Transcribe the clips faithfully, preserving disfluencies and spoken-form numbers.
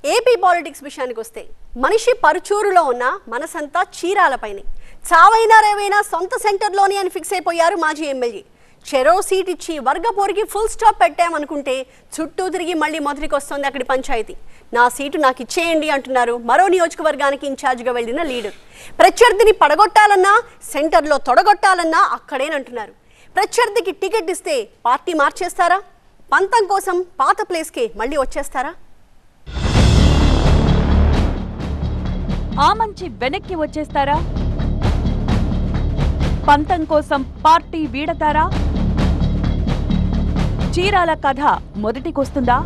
AP politics విషయానికి వస్తే మనిషి పరుచూరులో ఉన్న మనసంతా చీరాలపైనే. చావైనా రేవైనా సొంత సెంటర్లోనే అని ఫిక్స్ అయిపోయారు మాజీ ఎమ్మెల్యే. చెరో సీట్ ఇచ్చి వర్గ పోరికి ఫుల్ స్టాప్ పెట్టామనుకుంటే చుట్టూ తిరిగి మళ్ళీ మొదటికి వస్తుంది అక్కడి పంచాయతీ. నా సీటు నాకు ఇచ్చేయండి అంటున్నారు మరో నియోజకవర్గానికి ఇన్ఛార్జ్గా వెళ్ళిన లీడర్. ప్రత్యర్థిని పడగొట్టాలన్నా సెంటర్లో తొడగొట్టాలన్నా అక్కడేనంటున్నారు. ప్రత్యర్థికి టికెట్ ఇస్తే పార్టీ మార్చేస్తారా? పంతం కోసం పాత ప్లేస్కే మళ్ళీ వచ్చేస్తారా? ఆమంచి వెనక్కి వచ్చేస్తారా? పంతం కోసం పార్టీ వీడతారా? చీరాల కథ మొదటికొస్తుందా?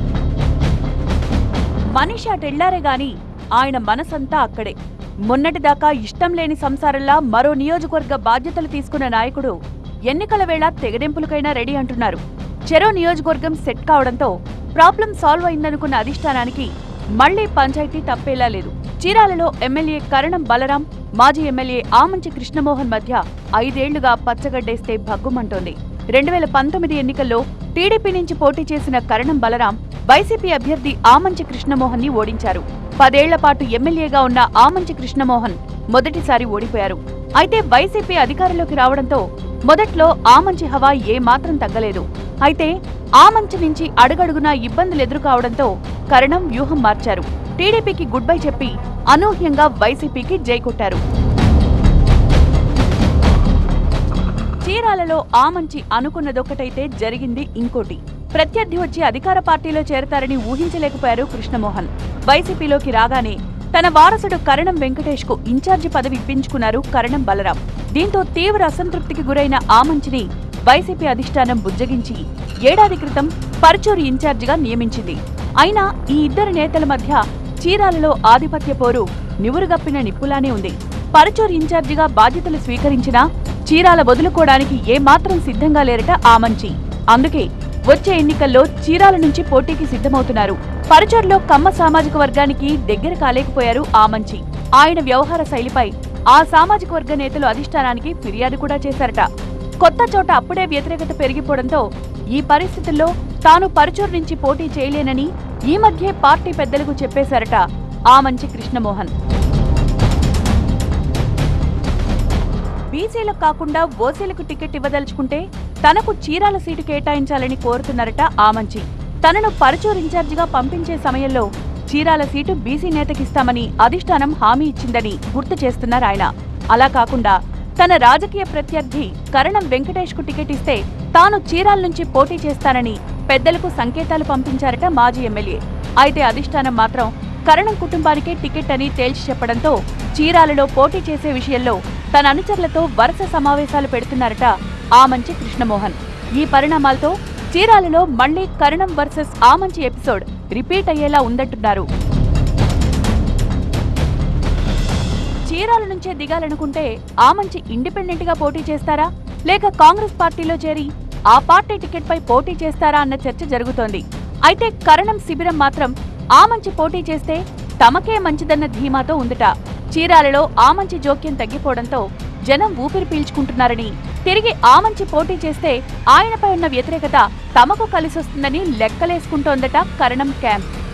మనిషి అటెళ్లారే గాని ఆయన మనసంతా అక్కడే. మొన్నటిదాకా ఇష్టం లేని సంసారంలా మరో నియోజకవర్గ బాధ్యతలు తీసుకున్న నాయకుడు ఎన్నికల వేళ తెగదెంపులకైనా రెడీ అంటున్నారు. చెరో నియోజకవర్గం సెట్ కావడంతో ప్రాబ్లం సాల్వ్ అయిందనుకున్న అధిష్టానానికి మళ్లీ పంచాయతీ తప్పేలా లేదు. చీరాలలో ఎమ్మెల్యే కరణం బలరాం, మాజీ ఎమ్మెల్యే ఆమంచి కృష్ణమోహన్ మధ్య ఐదేళ్లుగా పచ్చగడ్డేస్తే భగ్గుమంటోంది. రెండు వేల పంతొమ్మిది ఎన్నికల్లో టీడీపీ నుంచి పోటీ చేసిన కరణం బలరాం వైసీపీ అభ్యర్థి ఆమంచి కృష్ణమోహన్ ని ఓడించారు. పదేళ్ల పాటు ఎమ్మెల్యేగా ఉన్న ఆమంచి కృష్ణమోహన్ మొదటిసారి ఓడిపోయారు. అయితే వైసీపీ అధికారంలోకి రావడంతో మొదట్లో ఆమంచి హవా ఏమాత్రం తగ్గలేదు. అయితే ఆమంచి నుంచి అడుగడుగునా ఇబ్బందులు ఎదురుకావడంతో కరణం వ్యూహం మార్చారు. టీడీపీకి గుడ్ బై చెప్పి అనూహ్యంగా వైసీపీకి జై కొట్టారు. చీరాలలో ఆమంచి అనుకున్నదొక్కటైతే జరిగింది ఇంకోటి. ప్రత్యర్థి వచ్చి అధికార పార్టీలో చేరతారని ఊహించలేకపోయారు కృష్ణమోహన్. వైసీపీలోకి రాగానే తన వారసుడు కరణం వెంకటేష్ కు ఇన్ఛార్జి పదవి ఇప్పించుకున్నారు కరణం బలరాం. దీంతో తీవ్ర అసంతృప్తికి గురైన ఆమంచిని వైసీపీ అధిష్టానం బుజ్జగించి ఏడాది క్రితం పరుచూరు ఇన్ఛార్జిగా నియమించింది. అయినా ఈ ఇద్దరు నేతల మధ్య చీరాలలో ఆధిపత్య పోరు నివురుగప్పిన నిప్పులానే ఉంది. పరుచూరు ఇన్ఛార్జిగా బాధ్యతలు స్వీకరించినా చీరాల వదులుకోవడానికి ఏమాత్రం సిద్ధంగా లేరట ఆమంచి. అందుకే వచ్చే ఎన్నికల్లో చీరాల నుంచి పోటీకి సిద్ధమవుతున్నారు. పరుచూరులో కమ్మ సామాజిక వర్గానికి దగ్గర కాలేకపోయారు ఆమంచి. ఆయన వ్యవహార శైలిపై ఆ సామాజిక వర్గ నేతలు అధిష్టానానికి ఫిర్యాదు కూడా చేశారట. కొత్త చోట అప్పుడే వ్యతిరేకత పెరిగిపోవడంతో ఈ పరిస్థితుల్లో తాను పరుచూరు నుంచి పోటీ చేయలేనని ఈ మధ్యే పార్టీ పెద్దలకు చెప్పేశారట ఆమంచి కృష్ణమోహన్. బీసీలకు కాకుండా ఓసీలకు టికెట్ ఇవ్వదలుచుకుంటే తనకు చీరాల సీటు కేటాయించాలని కోరుతున్నారట ఆమంచి. తనను పరుచూరు ఇన్ఛార్జిగా పంపించే సమయంలో చీరాల సీటు బీసీ నేతకిస్తామని అధిష్టానం హామీ ఇచ్చిందని గుర్తు చేస్తున్నారు ఆయన. అలా కాకుండా తన రాజకీయ ప్రత్యర్థి కరణం వెంకటేష్ కు టికెట్ ఇస్తే తాను చీరాల నుంచి పోటీ చేస్తానని పెద్దలకు సంకేతాలు పంపించారట మాజీ ఎమ్మెల్యే. అయితే అధిష్టానం మాత్రం కరణం కుటుంబానికే టికెట్ అని తేల్చి చెప్పడంతో చీరాలలో పోటీ చేసే విషయంలో తన అనుచరులతో వరుస సమావేశాలు పెడుతున్నారట ఆమంచి కృష్ణమోహన్. ఈ పరిణామాలతో చీరాలలో మళ్లీ Karanam versus Amanchi episode repeat అయ్యేలా ఉందంటున్నారు. చీరాల నుంచే దిగాలనుకుంటే ఆమంచి ఇండిపెండెంట్ గా పోటీ చేస్తారా, లేక కాంగ్రెస్ పార్టీలో చేరి ఆ పార్టీ టికెట్ పై పోటీ చేస్తారా అన్న చర్చ జరుగుతోంది. అయితే కరణం శిబిరం మాత్రం ఆమంచి పోటీ చేస్తే తమకే మంచిదన్న ధీమాతో ఉందట. చీరాలలో ఆమంచి జోక్యం తగ్గిపోవడంతో జనం ఊపిరి పీల్చుకుంటున్నారని, తిరిగి ఆమంచి పోటీ చేస్తే ఆయనపై ఉన్న వ్యతిరేకత తమకు కలిసొస్తుందని లెక్కలేసుకుంటోందట కరణం క్యాంప్.